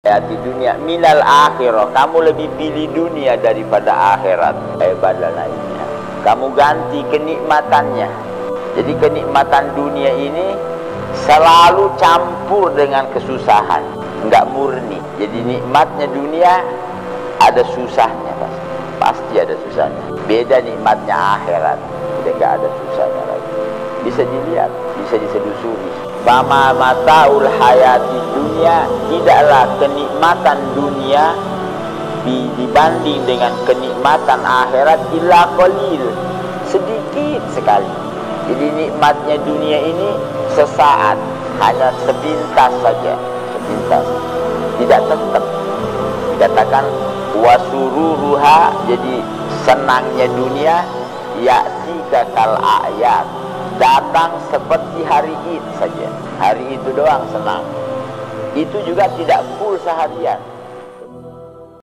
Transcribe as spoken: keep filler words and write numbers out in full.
Hayati dunia minal akhirah, kamu lebih pilih dunia daripada akhirat. Hebatlah naiknya, kamu ganti kenikmatannya. Jadi kenikmatan dunia ini selalu campur dengan kesusahan, enggak murni. Jadi nikmatnya dunia ada susahnya, pasti pasti ada susahnya. Beda nikmatnya akhirat, udah enggak ada susahnya lagi. Bisa dilihat, bisa diselusuri. Fama mataul hayati dunia, tidaklah kenikmatan dunia dibanding dengan kenikmatan akhirat illa qalil, sedikit sekali. Jadi nikmatnya dunia ini sesaat, hanya sepintas saja, sepintas, tidak tetap. Dikatakan wasururuha, jadi senangnya dunia ya'tika kal a'yad, datang seperti hari Id saja. Hari itu doang senang. Itu juga tidak full seharian.